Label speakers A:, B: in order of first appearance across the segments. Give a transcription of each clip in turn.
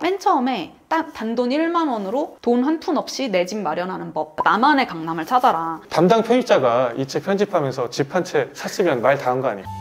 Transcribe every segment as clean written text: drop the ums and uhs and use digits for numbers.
A: 맨 처음에 단돈 1만 원으로 돈 한 푼 없이 내 집 마련하는 법, 나만의 강남을 찾아라.
B: 담당 편집자가 이 책 편집하면서 집 한 채 샀으면 말 다 한 거 아니에요?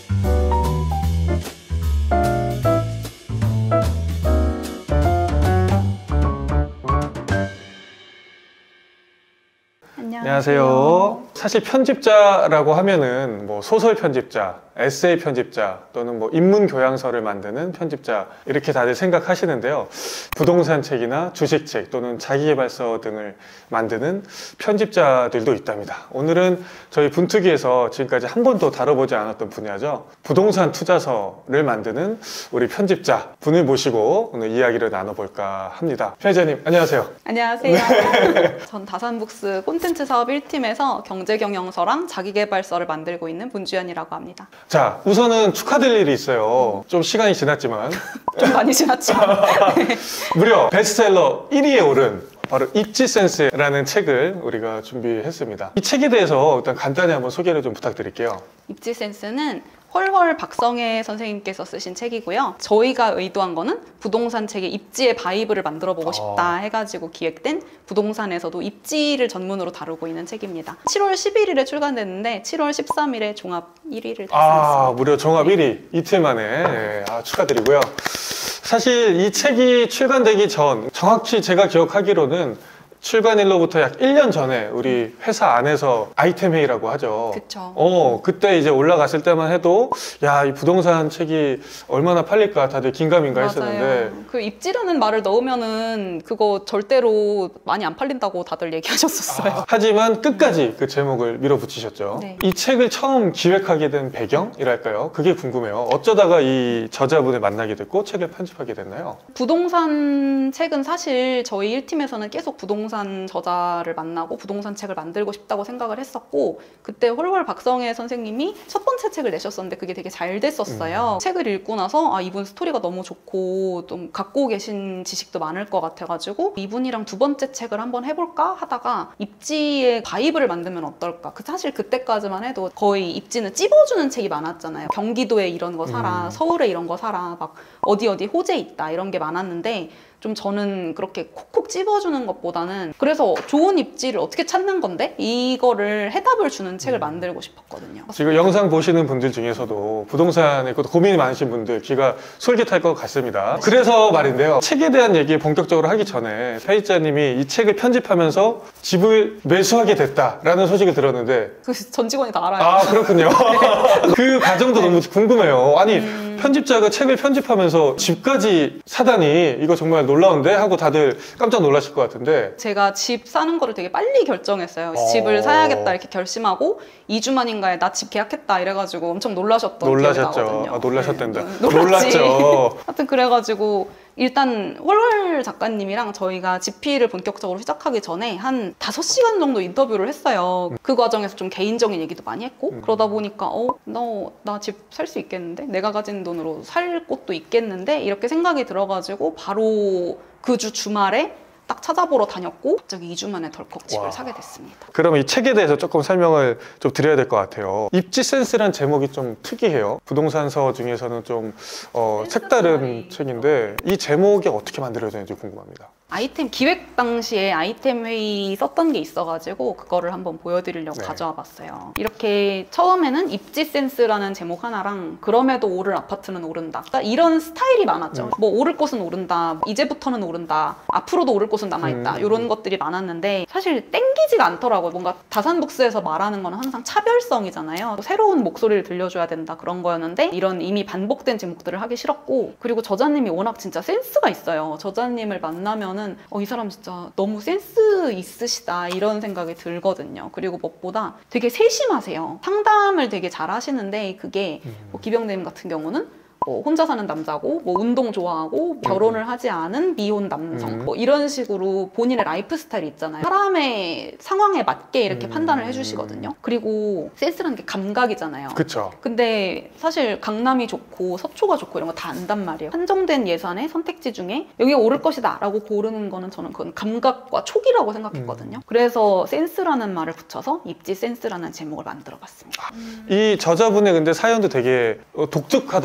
B: 안녕하세요. 사실 편집자라고 하면은 뭐 소설 편집자, 에세이 편집자 또는 뭐 인문 교양서를 만드는 편집자 이렇게 다들 생각하시는데요. 부동산 책이나 주식책 또는 자기계발서 등을 만드는 편집자들도 있답니다. 오늘은 저희 분투기에서 지금까지 한 번도 다뤄보지 않았던 분야죠. 부동산 투자서를 만드는 우리 편집자 분을 모시고 오늘 이야기를 나눠볼까 합니다. 편집자님 안녕하세요.
A: 안녕하세요. 전 다산북스 콘텐츠 사업 1팀에서 경제경영서랑 자기계발서를 만들고 있는 문주연이라고 합니다.
B: 자, 우선은 축하드릴 일이 있어요. 좀 시간이 지났지만
A: 좀 많이 지났죠. 네.
B: 무려 베스트셀러 1위에 오른 바로 입지센스라는 책을 우리가 준비했습니다. 이 책에 대해서 일단 간단히 한번 소개를 좀 부탁드릴게요.
A: 입지센스는 헐헐 박성애 선생님께서 쓰신 책이고요. 저희가 의도한 거는 부동산 책의 입지의 바이블을 만들어 보고 싶다 해가지고 기획된 부동산에서도 입지를 전문으로 다루고 있는 책입니다. 7월 11일에 출간됐는데 7월 13일에 종합 1위를 달성했습니다.
B: 무려 종합 1위 이틀 만에 네, 축하드리고요. 사실 이 책이 출간되기 전 정확히 제가 기억하기로는 출간일로부터 약 1년 전에 우리 회사 안에서 아이템 회의라고 하죠.
A: 그쵸.
B: 그때 이제 올라갔을 때만 해도 야, 이 부동산 책이 얼마나 팔릴까 다들 긴가민가
A: 맞아요.
B: 했었는데
A: 그 입지라는 말을 넣으면은 그거 절대로 많이 안 팔린다고 다들 얘기하셨었어요.
B: 하지만 끝까지 그 제목을 밀어붙이셨죠.
A: 네.
B: 이 책을 처음 기획하게 된 배경이랄까요? 그게 궁금해요. 어쩌다가 이 저자분을 만나게 됐고 책을 편집하게 됐나요?
A: 부동산 책은 사실 저희 1팀에서는 계속 부동산 저자를 만나고 부동산 책을 만들고 싶다고 생각을 했었고, 그때 홀월 박성애 선생님이 첫 번째 책을 내셨었는데 그게 되게 잘 됐었어요. 책을 읽고 나서 이분 스토리가 너무 좋고 좀 갖고 계신 지식도 많을 것 같아가지고 이분이랑 두 번째 책을 한번 해볼까 하다가 입지의 바이블을 만들면 어떨까. 사실 그때까지만 해도 거의 입지는 찝어주는 책이 많았잖아요. 경기도에 이런 거 사라, 서울에 이런 거 사라, 막 어디 호재 있다 이런 게 많았는데 좀 저는 그렇게 콕콕 찝어주는 것보다는 그래서 좋은 입지를 어떻게 찾는 건데 이거를 해답을 주는 책을 만들고 싶었거든요.
B: 지금 영상 보시는 분들 중에서도 부동산에 고민이 많으신 분들 귀가 솔깃할 것 같습니다. 그래서 말인데요, 책에 대한 얘기 본격적으로 하기 전에 편집자님이 이 책을 편집하면서 집을 매수하게 됐다라는 소식을 들었는데
A: 그 전 직원이 다 알아요.
B: 그렇군요. 네. 그 과정도 너무 궁금해요. 아니 편집자가 책을 편집하면서 집까지 사다니 이거 정말 놀라운데? 하고 다들 깜짝 놀라실 것 같은데,
A: 제가 집 사는 거를 되게 빨리 결정했어요. 집을 사야겠다 이렇게 결심하고 2주 만인가에 나 집 계약했다 이래가지고 엄청 놀라셨던 기억이 나거든요.
B: 놀라셨단다.
A: 네,
B: 놀랐죠.
A: 하여튼 그래가지고 일단 홀월 작가님이랑 저희가 집필을 본격적으로 시작하기 전에 한 5시간 정도 인터뷰를 했어요. 그 과정에서 좀 개인적인 얘기도 많이 했고 그러다 보니까 나 집 살 수 있겠는데? 내가 가진 돈으로 살 곳도 있겠는데? 이렇게 생각이 들어가지고 바로 그 주 주말에 딱 찾아보러 다녔고 갑자기 2주 만에 덜컥 집을 사게 됐습니다.
B: 그럼 이 책에 대해서 조금 설명을 좀 드려야 될 것 같아요. 입지센스란 제목이 좀 특이해요. 부동산서 중에서는 좀 색다른 책인데 이 제목이 어떻게 만들어졌는지 궁금합니다.
A: 아이템 기획 당시에 아이템 회의 썼던 게 있어가지고 그거를 한번 보여드리려고 가져와 봤어요. 이렇게 처음에는 입지센스라는 제목 하나랑 그럼에도 오를 아파트는 오른다, 그러니까 이런 스타일이 많았죠. 뭐 오를 곳은 오른다, 이제부터는 오른다, 앞으로도 오를 곳은 남아있다, 이런 것들이 많았는데 사실 땡기지가 않더라고요. 뭔가 다산북스에서 말하는 거는 항상 차별성이잖아요. 새로운 목소리를 들려줘야 된다 그런 거였는데 이런 이미 반복된 제목들을 하기 싫었고, 그리고 저자님이 워낙 진짜 센스가 있어요. 저자님을 만나면은 이 사람 진짜 너무 센스 있으시다 이런 생각이 들거든요. 그리고 무엇보다 되게 세심하세요. 상담을 되게 잘 하시는데 그게 기병대님 같은 경우는 혼자 사는 남자고 운동 좋아하고 결혼을 하지 않은 미혼 남성 이런 식으로 본인의 라이프 스타일이 있잖아요. 사람의 상황에 맞게 이렇게 판단을 해주시거든요. 그리고 센스라는 게 감각이잖아요.
B: 그쵸.
A: 근데 사실 강남이 좋고 서초가 좋고 이런 거 다 안단 말이에요. 한정된 예산의 선택지 중에 여기 오를 것이다 라고 고르는 거는 저는 그건 감각과 촉이라고 생각했거든요. 그래서 센스라는 말을 붙여서 입지 센스라는 제목을 만들어 봤습니다.
B: 이 저자분의 근데 사연도 되게 독특하더라고요.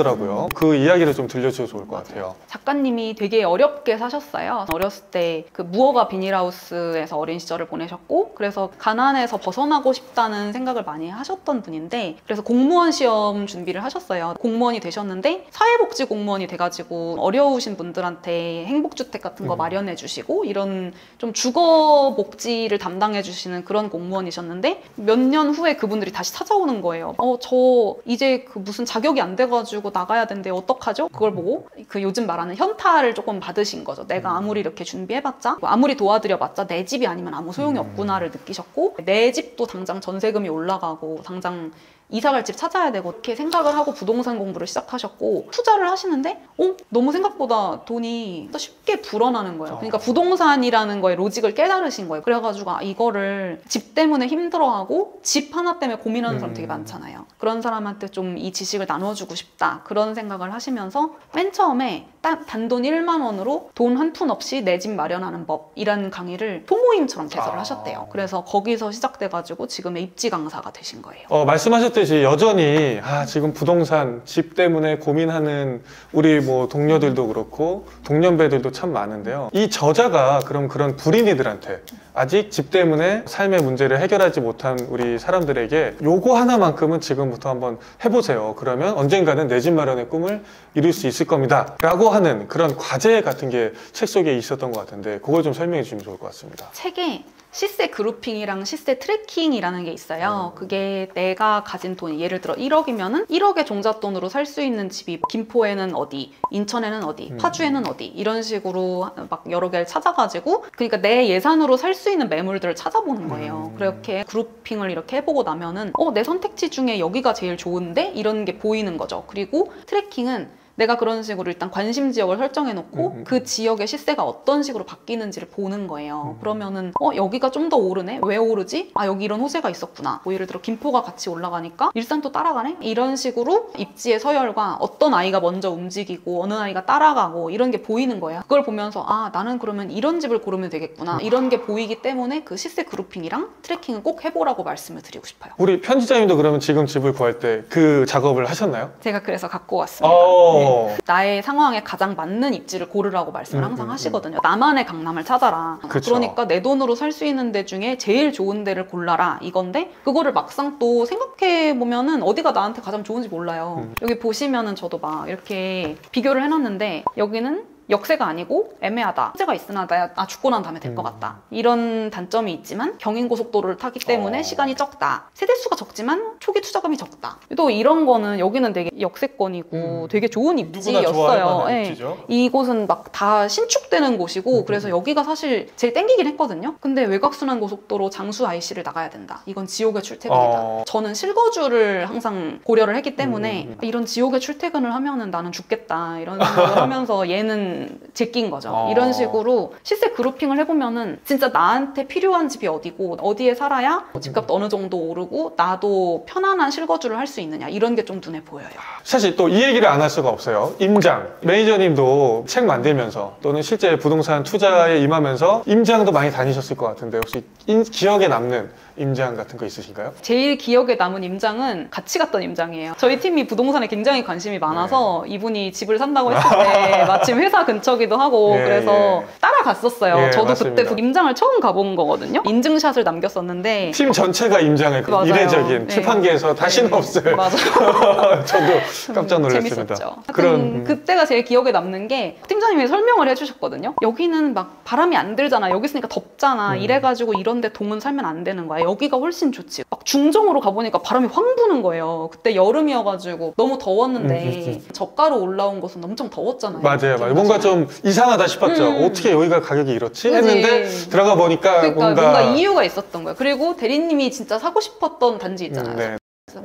B: 있거든요. 그 이야기를 좀 들려주셔도 좋을 것 같아요.
A: 작가님이 되게 어렵게 사셨어요. 어렸을 때 그 무허가 비닐하우스에서 어린 시절을 보내셨고, 그래서 가난에서 벗어나고 싶다는 생각을 많이 하셨던 분인데, 그래서 공무원 시험 준비를 하셨어요. 공무원이 되셨는데 사회복지 공무원이 돼가지고 어려우신 분들한테 행복주택 같은 거 마련해 주시고 이런 좀 주거 복지를 담당해 주시는 그런 공무원이셨는데, 몇 년 후에 그분들이 다시 찾아오는 거예요. 저 이제 그 무슨 자격이 안 돼가지고 나가야 되는데 어떡하죠? 그걸 보고 그 요즘 말하는 현타를 조금 받으신 거죠. 내가 아무리 이렇게 준비해봤자, 아무리 도와드려봤자 내 집이 아니면 아무 소용이 없구나를 느끼셨고, 내 집도 당장 전세금이 올라가고 당장 이사갈 집 찾아야 되고 이렇게 생각을 하고 부동산 공부를 시작하셨고, 투자를 하시는데 너무 생각보다 돈이 쉽게 불어나는 거예요. 그러니까 부동산이라는 거에 로직을 깨달으신 거예요. 그래가지고 이거를 집 때문에 힘들어하고 집 하나 때문에 고민하는 사람 되게 많잖아요. 그런 사람한테 좀 이 지식을 나눠주고 싶다, 그런 생각을 하시면서 맨 처음에 딱 단돈 1만 원으로 돈 한 푼 없이 내 집 마련하는 법이라는 강의를 소모임처럼 개설을 하셨대요. 그래서 거기서 시작돼가지고 지금의 입지 강사가 되신 거예요.
B: 말씀하셨듯이 여전히 지금 부동산, 집 때문에 고민하는 우리 뭐 동료들도 그렇고 동년배들도 참 많은데요. 이 저자가 그런 불인이들한테 아직 집 때문에 삶의 문제를 해결하지 못한 우리 사람들에게 요거 하나만큼은 지금부터 한번 해보세요. 그러면 언젠가는 내 집 마련의 꿈을 이룰 수 있을 겁니다. 라고 하는 그런 과제 같은 게 책 속에 있었던 것 같은데, 그걸 좀 설명해 주시면 좋을 것 같습니다.
A: 책에 시세 그룹핑이랑 시세 트래킹이라는 게 있어요. 그게 내가 가진 돈이 예를 들어 1억이면은 1억의 종잣돈으로 살 수 있는 집이 김포에는 어디, 인천에는 어디, 파주에는 어디, 이런 식으로 막 여러 개를 찾아가지고, 그러니까 내 예산으로 살 수 있는 매물들을 찾아보는 거예요. 그렇게 그룹핑을 이렇게 해보고 나면은 내 선택지 중에 여기가 제일 좋은데? 이런 게 보이는 거죠. 그리고 트래킹은 내가 그런 식으로 일단 관심 지역을 설정해 놓고 그 지역의 시세가 어떤 식으로 바뀌는지를 보는 거예요. 그러면은 여기가 좀 더 오르네? 왜 오르지? 여기 이런 호재가 있었구나. 뭐 예를 들어 김포가 같이 올라가니까 일산도 따라가네? 이런 식으로 입지의 서열과 어떤 아이가 먼저 움직이고 어느 아이가 따라가고 이런 게 보이는 거예요. 그걸 보면서 나는 그러면 이런 집을 고르면 되겠구나. 이런 게 보이기 때문에 그 시세 그룹핑이랑 트래킹은 꼭 해보라고 말씀을 드리고 싶어요.
B: 우리 편집자님도 그러면 지금 집을 구할 때 그 작업을 하셨나요?
A: 제가 그래서 갖고 왔습니다. 나의 상황에 가장 맞는 입지를 고르라고 말씀을 항상 하시거든요. 나만의 강남을 찾아라.
B: 그쵸.
A: 그러니까 내 돈으로 살 수 있는 데 중에 제일 좋은 데를 골라라, 이건데, 그거를 막상 또 생각해보면은 어디가 나한테 가장 좋은지 몰라요. 여기 보시면은 저도 막 이렇게 비교를 해놨는데, 여기는 역세가 아니고 애매하다, 호재가 있으나 나 죽고 난 다음에 될 것 같다, 이런 단점이 있지만 경인고속도로를 타기 때문에 시간이 적다, 세대수가 적지만 초기 투자금이 적다, 또 이런 거는 여기는 되게 역세권이고 되게 좋은 입지였어요. 네. 이곳은 막 다 신축되는 곳이고 그래서 여기가 사실 제일 땡기긴 했거든요. 근데 외곽순환고속도로 장수 IC를 나가야 된다, 이건 지옥의 출퇴근이다. 저는 실거주를 항상 고려를 했기 때문에 이런 지옥의 출퇴근을 하면은 나는 죽겠다, 이런 생각을 하면서 얘는 제낀 거죠. 이런 식으로 시세 그룹핑을 해보면은 진짜 나한테 필요한 집이 어디고 어디에 살아야 집값도 어느 정도 오르고 나도 편안한 실거주를 할 수 있느냐, 이런 게 좀 눈에 보여요.
B: 사실 또 이 얘기를 안 할 수가 없어요. 임장, 매니저님도 책 만들면서 또는 실제 부동산 투자에 임하면서 임장도 많이 다니셨을 것 같은데, 혹시 기억에 남는 임장 같은 거 있으신가요?
A: 제일 기억에 남은 임장은 같이 갔던 임장이에요. 저희 팀이 부동산에 굉장히 관심이 많아서 이분이 집을 산다고 했을 때 마침 회사 근처기도 하고 그래서 따라갔었어요. 저도
B: 맞습니다.
A: 그때 그 임장을 처음 가본 거거든요. 인증샷을 남겼었는데
B: 팀 전체가 임장을 이례적인 출판계에서 다시는 없을.
A: 맞아요.
B: 저도 깜짝 놀랐습니다.
A: 재밌었죠. 그때가 제일 기억에 남는 게 팀장님이 설명을 해주셨거든요. 여기는 막 바람이 안 들잖아, 여기 있으니까 덥잖아, 이래가지고 이런데 동은 살면 안 되는 거야, 여기가 훨씬 좋지. 막 중정으로 가보니까 바람이 확 부는 거예요. 그때 여름이어가지고 너무 더웠는데 저가로 올라온 곳은 엄청 더웠잖아요.
B: 맞아요. 뭔가 좀 이상하다 싶었죠. 어떻게 여기가 가격이 이렇지? 했는데 들어가 보니까
A: 그러니까 뭔가 이유가 있었던 거예요. 그리고 대리님이 진짜 사고 싶었던 단지 있잖아요.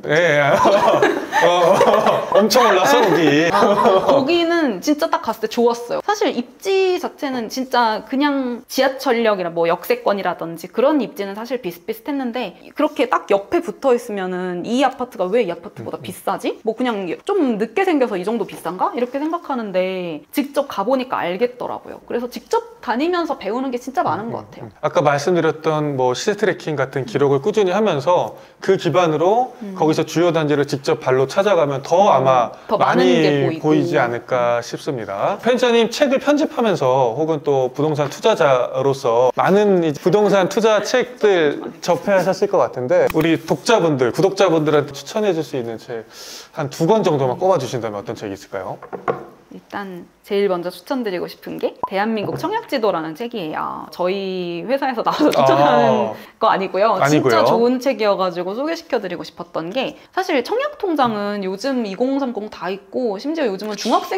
B: 엄청 올랐어 거기.
A: 거기는 진짜 딱 갔을 때 좋았어요. 사실 입지 자체는 진짜 그냥 지하철역이나 뭐 역세권이라든지 그런 입지는 사실 비슷비슷했는데, 그렇게 딱 옆에 붙어 있으면은 이 아파트가 왜 이 아파트보다 비싸지? 뭐 그냥 좀 늦게 생겨서 이 정도 비싼가? 이렇게 생각하는데 직접 가보니까 알겠더라고요. 그래서 직접 다니면서 배우는 게 진짜 많은 것 같아요.
B: 아까 말씀드렸던 뭐 시세 트래킹 같은 기록을 꾸준히 하면서 그 기반으로 거기서 주요 단지를 직접 발로 찾아가면 더 아마
A: 더 많은 게
B: 많이
A: 보이고.
B: 보이지 않을까 싶습니다. 편집자님 책을 편집하면서 혹은 또 부동산 투자자로서 많은 이 부동산 투자 책들 접해하셨을 것 같은데 우리 독자분들, 구독자분들한테 추천해 줄 수 있는 책 한 2권 정도만 꼽아주신다면 어떤 책이 있을까요?
A: 일단 제일 먼저 추천드리고 싶은 게 대한민국 청약지도라는 책이에요. 저희 회사에서 나와서 추천하는 거 아니고요. 진짜 좋은 책이어가지고 소개시켜드리고 싶었던 게 사실 청약통장은 요즘 2030 다 있고 심지어 요즘은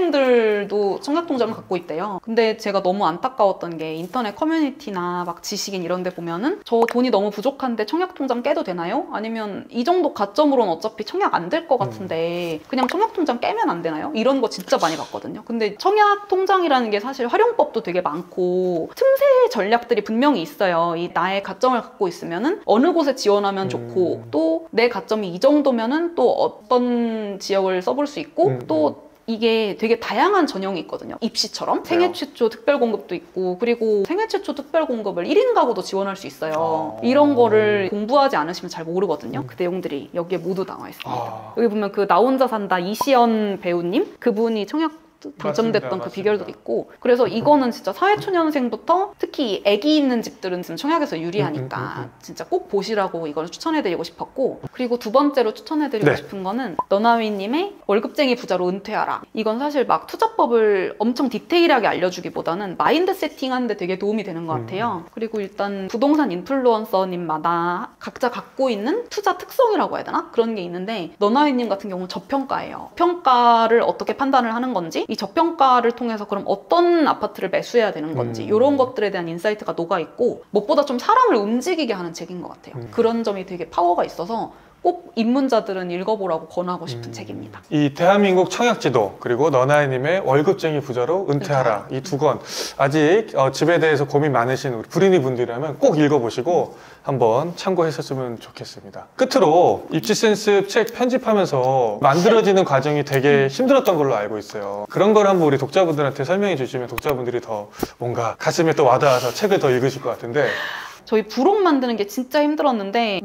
A: 중학생들도 청약통장을 갖고 있대요. 근데 제가 너무 안타까웠던 게 인터넷 커뮤니티나 막 지식인 이런 데 보면은 저 돈이 너무 부족한데 청약통장 깨도 되나요? 아니면 이 정도 가점으로는 어차피 청약 안 될 것 같은데 그냥 청약통장 깨면 안 되나요? 이런 거 진짜 많이 봤거든요. 근데 청약 통장이라는 게 사실 활용법도 되게 많고 틈새 전략들이 분명히 있어요. 이 나의 가점을 갖고 있으면은 어느 곳에 지원하면 좋고 또 내 가점이 이 정도면은 또 어떤 지역을 써볼 수 있고 또 이게 되게 다양한 전형이 있거든요. 입시처럼 생애 최초 특별 공급도 있고 그리고 생애 최초 특별 공급을 1인 가구도 지원할 수 있어요. 이런 거를 공부하지 않으시면 잘 모르거든요. 그 내용들이 여기에 모두 나와 있습니다. 여기 보면 그 나 혼자 산다 이시연 배우님 그분이 청약 당첨됐던
B: 맞습니다.
A: 그 비결도 있고 그래서 이거는 진짜 사회초년생부터 특히 애기 있는 집들은 지금 청약에서 유리하니까 진짜 꼭 보시라고 이걸 추천해드리고 싶었고 그리고 두 번째로 추천해드리고 싶은 거는 너나위님의 월급쟁이 부자로 은퇴하라. 이건 사실 막 투자법을 엄청 디테일하게 알려주기보다는 마인드 세팅하는데 되게 도움이 되는 것 같아요. 그리고 일단 부동산 인플루언서님마다 각자 갖고 있는 투자 특성이라고 해야 되나? 그런 게 있는데 너나위님 같은 경우는 저평가예요. 평가를 어떻게 판단을 하는 건지 이 저평가를 통해서 그럼 어떤 아파트를 매수해야 되는 건지 이런 것들에 대한 인사이트가 녹아있고 무엇보다 좀 사람을 움직이게 하는 책인 것 같아요. 그런 점이 되게 파워가 있어서 꼭 입문자들은 읽어보라고 권하고 싶은 책입니다.
B: 이 대한민국 청약지도 그리고 너나이님의 월급쟁이 부자로 은퇴하라 이 2권 아직 집에 대해서 고민 많으신 우리 불인이 분들이라면 꼭 읽어보시고 한번 참고하셨으면 좋겠습니다. 끝으로 입지센스 책 편집하면서 만들어지는 과정이 되게 힘들었던 걸로 알고 있어요. 그런 걸 한번 우리 독자분들한테 설명해 주시면 독자분들이 더 뭔가 가슴에 또 와닿아서 책을 더 읽으실 것 같은데
A: 저희 부록 만드는 게 진짜 힘들었는데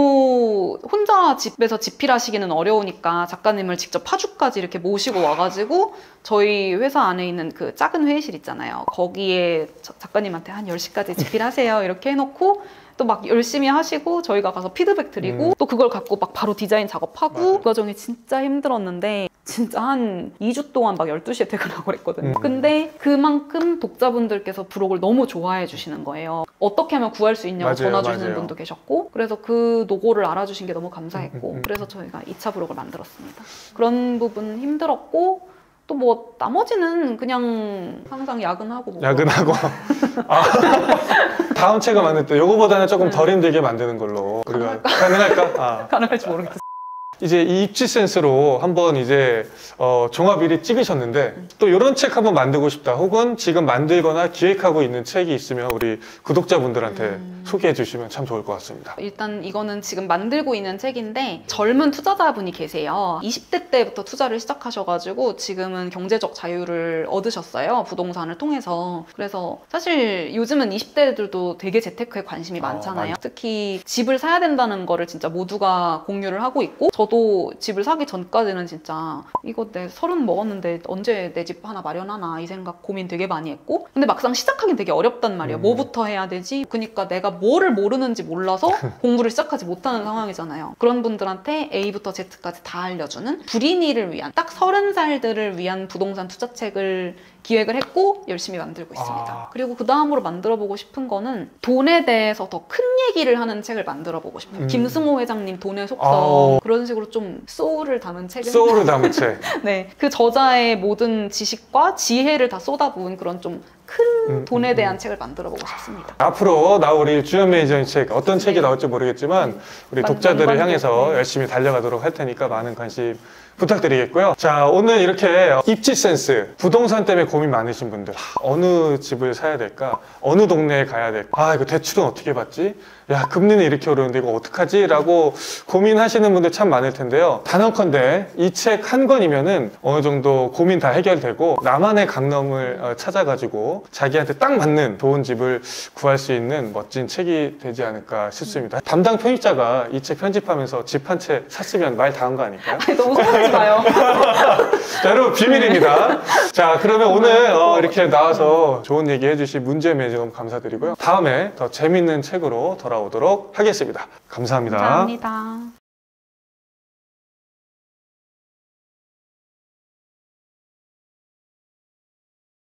A: 너무 혼자 집에서 집필하시기는 어려우니까 작가님을 직접 파주까지 이렇게 모시고 와가지고 저희 회사 안에 있는 그 작은 회의실 있잖아요. 거기에 작가님한테 한 10시까지 집필하세요 이렇게 해놓고 또 막 열심히 하시고 저희가 가서 피드백 드리고 또 그걸 갖고 막 바로 디자인 작업하고
B: 맞아요.
A: 그 과정이 진짜 힘들었는데 진짜 한 2주 동안 막 12시에 퇴근하고 그랬거든요. 근데 그만큼 독자분들께서 부록을 너무 좋아해 주시는 거예요. 어떻게 하면 구할 수 있냐고 전화 주시는 분도 계셨고 그래서 그 노고를 알아주신 게 너무 감사했고 그래서 저희가 2차 부록을 만들었습니다. 그런 부분 힘들었고 또 뭐 나머지는 그냥 항상 야근하고 뭐
B: 야근하고 다음 책을 만들 때 요거보다는 조금 덜 힘들게 만드는 걸로 우리가 가능할까?
A: 가능할지 모르겠어요.
B: 이제 이 입지센스로 한번 이제 종합 1위 찍으셨는데 또 이런 책 한번 만들고 싶다 혹은 지금 만들거나 기획하고 있는 책이 있으면 우리 구독자분들한테 소개해 주시면 참 좋을 것 같습니다.
A: 일단 이거는 지금 만들고 있는 책인데 젊은 투자자분이 계세요. 20대 때부터 투자를 시작하셔가지고 지금은 경제적 자유를 얻으셨어요. 부동산을 통해서. 그래서 사실 요즘은 20대들도 되게 재테크에 관심이 많잖아요. 특히 집을 사야 된다는 거를 진짜 모두가 공유를 하고 있고 저도 집을 사기 전까지는 진짜 이거 내 30 먹었는데 언제 내 집 하나 마련하나 이 생각 고민 되게 많이 했고 근데 막상 시작하긴 되게 어렵단 말이에요. 뭐부터 해야 되지? 그러니까 내가 뭐를 모르는지 몰라서 공부를 시작하지 못하는 상황이잖아요. 그런 분들한테 A부터 Z까지 다 알려주는 불인이를 위한 딱 30살들을 위한 부동산 투자책을 기획을 했고 열심히 만들고 있습니다. 그리고 그 다음으로 만들어보고 싶은 거는 돈에 대해서 더 큰 얘기를 하는 책을 만들어보고 싶어요. 김승호 회장님 돈의 속성 그런 식으로 좀 소울을 담은 책을
B: 소울을 담은 책.
A: 네, 그 저자의 모든 지식과 지혜를 다 쏟아부은 그런 좀 큰 돈에 대한 책을 만들어보고 싶습니다.
B: 앞으로 나올 우리 주연 매니저의 책 어떤 책이 나올지 모르겠지만 우리 독자들을 향해서 열심히 달려가도록 할 테니까 많은 관심 부탁드리겠고요. 자, 오늘 이렇게 입지 센스, 부동산 때문에 고민 많으신 분들, 어느 집을 사야 될까? 어느 동네에 가야 될까? 이거 대출은 어떻게 받지? 야, 금리는 이렇게 오르는데 이거 어떡하지? 라고 고민하시는 분들 참 많을 텐데요. 단언컨대 이 책 한 권이면은 어느 정도 고민 다 해결되고 나만의 강남을 찾아가지고 자기한테 딱 맞는 좋은 집을 구할 수 있는 멋진 책이 되지 않을까 싶습니다. 담당 편집자가 이 책 편집하면서 집 한 채 샀으면 말 다 한 거 아닐까요?
A: 너무 소문하지 마요.
B: 자, 여러분 비밀입니다. 자, 그러면 오늘 이렇게 나와서 좋은 얘기 해주신 문제 매니저 감사드리고요. 다음에 더 재밌는 책으로 돌아오도록 하겠습니다. 감사합니다.
A: 감사합니다.